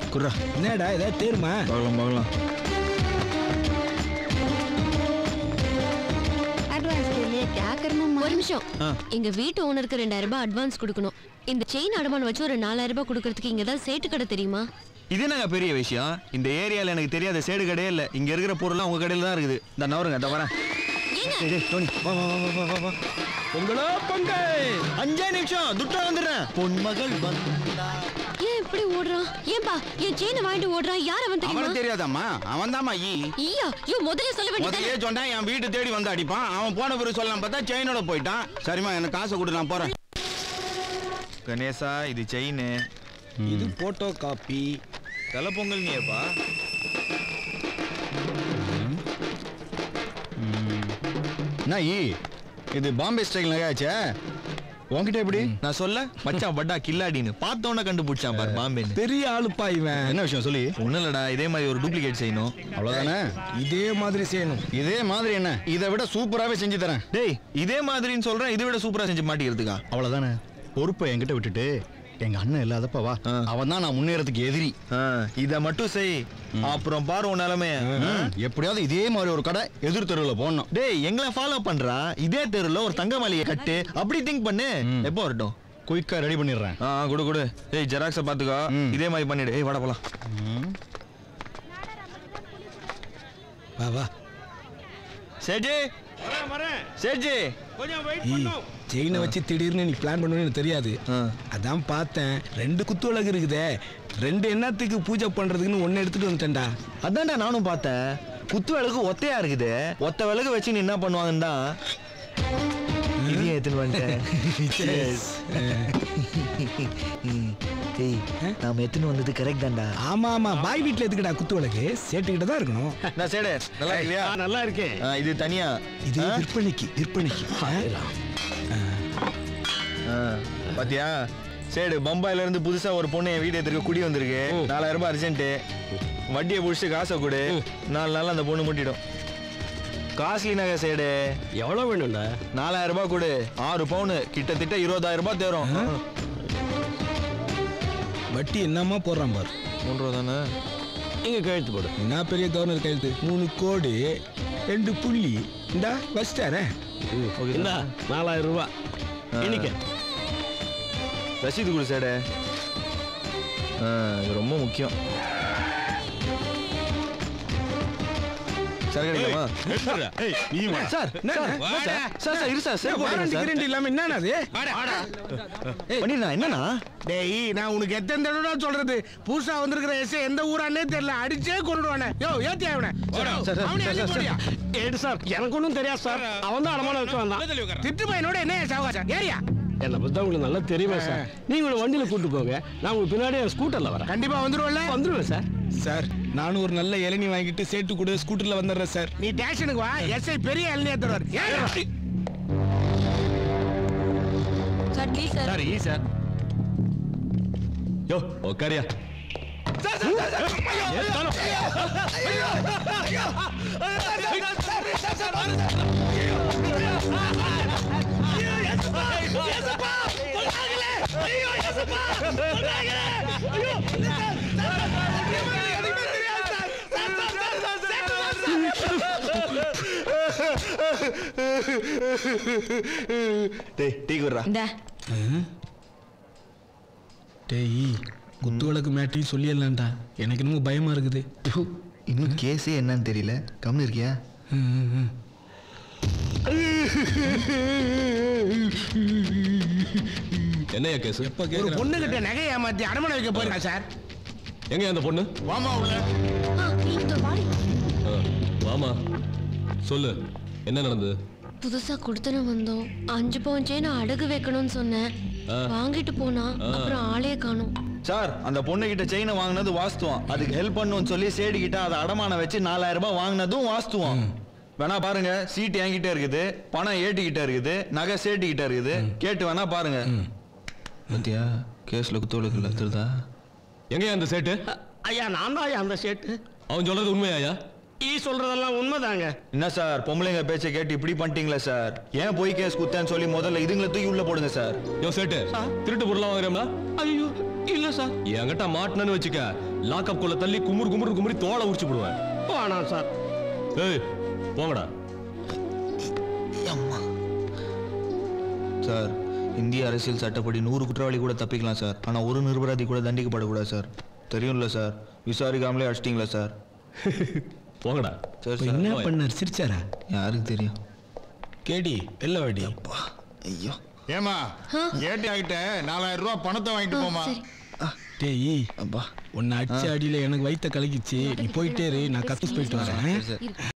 குர்ரா. என்னடா ஏதாவது தேருமா? பார்க்கலாம். ஒரு நிமிஷம். எங்க வீட்டு ஓனருக்கு 2000 ரூபாய் அட்வான்ஸ் கொடுக்கணும். இந்த செயின் அடமானம் வச்சு ஒரு 4000 ரூபாய் கொடுக்கறதுக்கு இங்க ஏதாவது சேட்டு கடை தெரியுமா? இது என்னங்க பெரிய விஷயம்? இந்த ஏரியால எனக்கு தெரியாத சேடு கடையே இல்ல. இங்க இருக்கிற பொருள்லாம் உங்க கடையில தான் இருக்குது. இந்த நவருங்க, இந்த வரேன். டோனி வா வா வா வா வா. பொங்கலோ பொங்கல். 5 நிமிஷம் துட்டா வந்துடுறேன். பொன்மகள் வந்தா. ஏன் இப்படி ஓடுறான்? ஏன்பா என் செயினை வாங்கிட்டு ஓடுறான்? யார் அவன் தெரியுமா? அவனுக்கு தெரியாதாம்மா? அவன் தாம்மா ஈயா. யோ முதல்ல சொல்ல வேண்டியது. முதல்லயே சொன்னா என் வீட்டு தேடி வந்து அடிப்பான். அவன் போன பிறகு சொல்லலாம் பார்த்தா செயினோட போயிட்டான். சரிம்மா எனக்கு காசை கொடு, நான் போறேன். கணேசா இது செயின். இது போட்டோ காப்பி. தலை பொங்கல் நீப்பா. நாயி இது பாம்பே ஸ்டைல் நகையாச்சே. உன்கிட்ட எப்படி? நான் சொல்ல மச்சான் பட்டா கில்லாடின்னு பார்த்தோன்னே கண்டுபிடிச்சான் பாரு பாம்பேன்னு. பெரிய ஆளுப்பா இவன். என்ன விஷயம் சொல்லி? ஒன்றும் இல்லடா, இதே மாதிரி ஒரு டூப்ளிகேட் செய்யணும். அவ்வளோதானே? இதே மாதிரி செய்யணும். இதே மாதிரி என்ன? இதை விட சூப்பராகவே செஞ்சு தரேன். டேய் இதே மாதிரின்னு சொல்கிறேன், இதை விட சூப்பராக செஞ்சு மாட்டிக்கிறதுக்கா? அவ்வளோதானே. பொறுப்பை என்கிட்ட விட்டுட்டு எங்க அண்ணன் இல்லாதப்ப வா. அவன் தான் நான் முன்னேறதுக்கு எதிரி. இதை மட்டும் செய், அப்புறம் பாரு உன் நிலைமைய. எப்படியாவது இதே மாதிரி ஒரு கடை எதிர் தெருவில் போடணும். டேய் எங்களை ஃபாலோ பண்றா. இதே தெருவில் ஒரு தங்க மாளிகை கட்டு. அப்படி திங்க் பண்ணு. எப்போ வரட்டும்? குயிக்கா ரெடி பண்ணிடுறேன். கொடு. ஏய் ஜெராக்ஸை பார்த்துக்கோ. இதே மாதிரி பண்ணிடு. ஏய் வாடா போலாம். வா வா. சேஜி சேஜி கொஞ்சம் வெயிட் பண்ணு. செயினை வச்சு திடீர்னு நீ பிளான் பண்ணுவேன்னு தெரியாது. அதான் பார்த்தேன். 2 குத்து விளக்கு இருக்குதே. 2 என்னத்துக்கு பூஜை பண்றதுக்குன்னு 1 எடுத்துட்டு வந்துட்டேன்டா. அதான்டா நானும் பார்த்தேன். குத்து விளக்கு ஒத்தையா இருக்குது. ஒத்த விளக்கு வச்சு நீ என்ன பண்ணுவாங்கன்னு தான் இதையும் எடுத்துன்னு வந்துட்டேன். நாம எடுத்துன்னு வந்தது கரெக்ட் தான்டா. ஆமா பாய் வீட்டுல எதுக்குடா குத்து விளக்கு? சேட்டுக்கிட்ட தான் இருக்கணும். நான் சேடு நல்லா இருக்கியா? நல்லா இருக்கேன். இது தனியா. இது விற்பனைக்கு. பாத்தியா சேடு, பம்பாயில இருந்து புதுசா ஒரு பொண்ணு என் வீட்டு எடுத்துக்க குடி வந்திருக்கு. 4000 ரூபாய் அர்ஜென்ட். வட்டியை புடிச்சிட்டு காசை கொடு. 4 நாள் அந்த பொண்ணு முட்டிடும். காஸ்ட்லி நகை சேடு. எவ்வளவு வேணும்டா? 4000 ரூபாய் கொடு. 6 பவுனு கிட்டத்தட்ட 20000 ரூபாய் தேரும். வட்டி என்னமா போடுறான் பாரு. 3 ரூபா தானே? இங்க கழுத்து போடு. என்ன பெரிய கவர்னர் கையெழுத்து? 3 கோடி 2 புள்ளி. இந்தா வச்சிட்டாரே. 4000 ரூபாய். இன்னைக்கு ரசீது கொடு சேடு. இது ரொம்ப முக்கியம். சார் கிடைக்குமா? சார் இரு சார். என்னன்னா டேய் நான் உனக்கு எத்தனை தடவை சொல்றது? புதுசா வந்திருக்கிற எஸ்ஐ எந்த ஊரானே தெரியல. அடிச்சே கொண்டுடுவானே. யோ ஏத்தி அவனை. சார் எனக்கு ஒன்றும் தெரியாது சார். அவன் தான் அடமான வச்சு வந்தான். திட்டு பையனோட என்ன சாவகாசம்? ஏரியா என்னை பத்தி உங்களுக்கு நல்லா தெரியுமா சார்? நீங்க உங்களை வண்டியில கூட்டு போங்க. நான் உங்களுக்கு பின்னாடி ஸ்கூட்டர்ல வரேன். கண்டிப்பா வந்துருவேன் சார். சார் நானும் ஒரு நல்ல இளநீ வாங்கிட்டு சேட்டு கூட ஸ்கூட்டர்ல வந்துடுறேன் சார். நீ ஸ்டேஷனுக்கு வா. எஸ்ஐ பெரிய இளநீ தருவார். Sir please sir. Sir sir யோ உட்காரியா. குத்து விளக்கு மேட்டையும் சொல்லிடலாம்டா. எனக்கு இன்னும் பயமா இருக்குது. இன்னும் கேஸே என்னன்னு தெரியல. கம்னு இருக்கியா? என்னையா கேஸ்? ஒரு பொண்ணு கிட்ட நகை ஏமாத்தி அடமான வைக்க போயிருக்கா சார். எங்க அந்த பொண்ணு? வாமா உள்ள. வாமா சொல்லு, என்ன நடந்தது? புதுசா கொடுத்தன வந்தோம். 5 பவுன் செயின் அடகு வைக்கணும்னு சொன்னேன். வாங்கிட்டு போனா அப்புறம் ஆளே காணோம். சார் அந்த பொண்ணு கிட்ட செயினை வாங்கினது வாஸ்துவம். அதுக்கு ஹெல்ப் பண்ணுன்னு சொல்லி சேடு கிட்ட அதை அடமான வச்சு 4000 ரூபாய் வாங்கினதும் வாஸ்துவம். வேணா பாருங்க, சீட்டு என்கிட்ட இருக்குது, பணம் ஏட்டிக்கிட்ட இருக்குது, நகை சேட்டுக்கிட்ட இருக்குது. கேட்டு வேணா பாருங்க. பத்தியா கேஸ்ல குத்தோளுக்குள்ள திருதா. எங்கயா அந்த சேட்டு? ஐயா நான் தான் அந்த சேட்டு. அவன் சொல்றது உண்மையா? சொல்றதெல்லாம் உண்மைதாங்க. என்ன சார் பொம்பளைங்க பேச்சை கேட்டு இப்படி பண்ணிட்டீங்களா சார்? ஏன் போய் கேஸ் குத்தேன்னு சொல்லி முதல்ல இதுங்களை தூக்கி உள்ள போடுங்க சார். யோ சேட்டு, திருட்டு பொருளாக வாங்குறோம்ல? ஐயோ இல்ல சார். என்கிட்ட மாட்டினு வச்சுக்க, லாக்அப் குள்ள தள்ளி குமுறி தோலை உரிச்சு போடுவேன். வேணாம் சார். ஏய் போங்கடா. சார், இந்திய அரசியல் சட்டப்படி 100 குற்றவாளி கூட தப்பிக்கலாம் சார். ஆனா ஒரு நிரபராதி கூட தண்டிக்கப்படக்கூடாது சார். தெரியும்ல சார், விசாரிக்காமலே அடிச்சிட்டீங்களா சார்? போங்கடா. சார் என்ன பண்ணார்? சிரிச்சாரா? யாருக்கு தெரியும்? கேடி வெள்ள வாடி. ஐயோ ஏமா ஏட்டி ஆகிட்ட 4000 ரூபாய் பணத்தை வாங்கிட்டு போமா. டேய் அப்பா, உன்னை அடிச்ச அடியில எனக்கு வயித்த கலக்கிச்சு. நீ போயிட்டே இரு, நான் கக்கூஸ் போயிட்டு வரேன்.